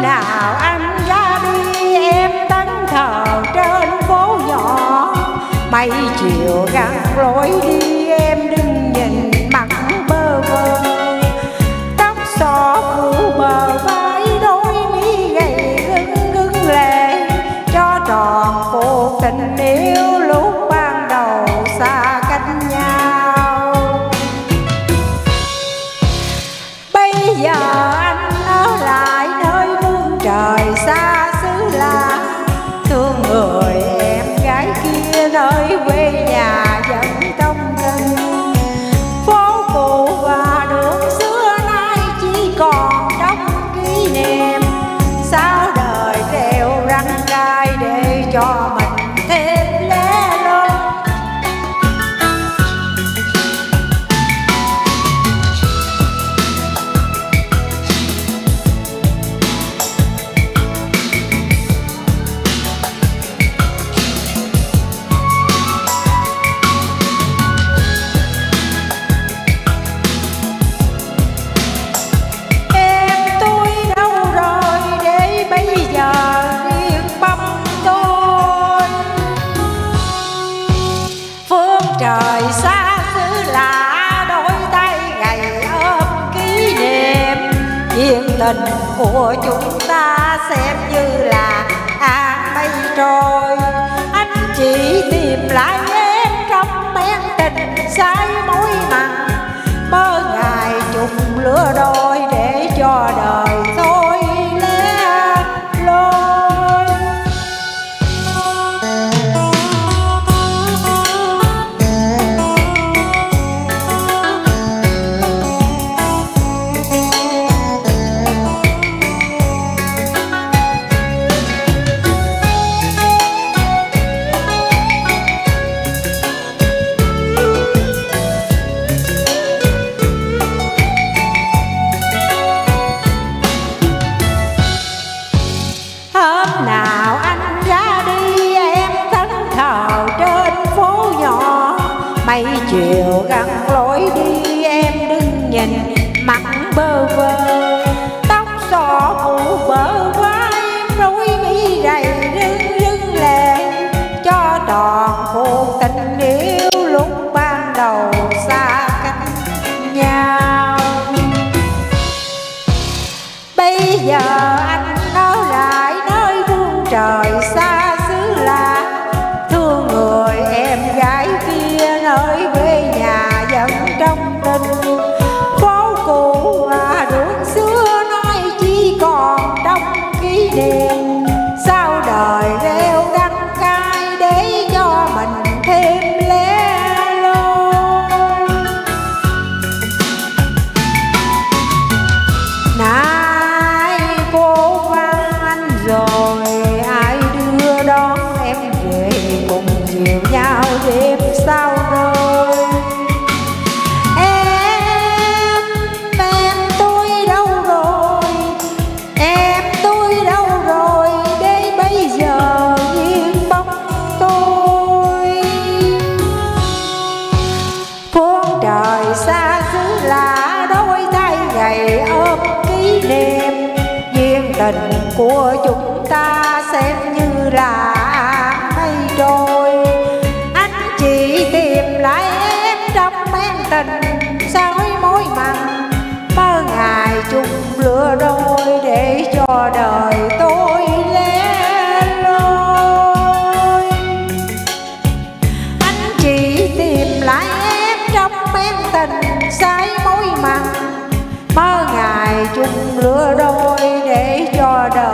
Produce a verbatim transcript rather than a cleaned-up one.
nào anh ra đi em tấn thờ trên phố nhỏ, mấy chiều găng lối đi em đừng nhìn mặt bơ vơ, tóc xõa phủ bờ vai đôi mi gầy gưng gưng lệ, cho tròn cuộc tình yêu lúc ban đầu xa cách nhau. Bây giờ anh ở lại nơi phương trời xa xứ lạ, thương người em gái kia nơi quê nhà vẫn trong tình. Phố cũ và đường xưa nay chỉ còn trong kỷ niệm, sao đời treo răng gai để cho mình thêm lẻ loi. Trời xa xứ lạ đôi tay gầy ôm kỷ niệm, duyên tình của chúng ta xem như là áng mây trôi. Anh chỉ tìm lại em trong men tình say mối mặn, mơ ngày chung lứa đôi để cho đời thôi lẻ loi. Hôm nào anh ra đi em thẫn thờ trên phố nhỏ, mấy chiều găng lối đi em đừng nhìn mặt bơ vơ, tóc xõa phủ bờ vai đôi mi gầy rưng rưng lệ, cho tròn cuộc tình yêu lúc ban đầu xa cách nhau. Bây giờ anh ở lại nơi phương trời xa xứ lạ, thương người em gái kia nơi quê nhà vẫn trong tình. Phố cũ và đường xưa nay chỉ còn trong kỷ niệm, sao đời rêu đắng cay để cho mình thêm lẻ loi. Nay cô vắng anh rồi, ai đưa đón em về cùng chiều nhau đêm sao rồi. Em, em tôi đâu rồi, em tôi đâu rồi, để bây giờ yên bóng tôi. Phương trời xa xứ lạ đôi tay gầy ôm kỷ niệm, duyên tình của chúng ta xem như là mây trôi. Anh chỉ tìm lại em trong men tình soi mối mặn, mơ ngày chung lứa đôi để cho đời tôi lẻ loi. Anh chỉ tìm lại em trong men tình say mối mặn, mơ ngày chung lứa đôi để cho đời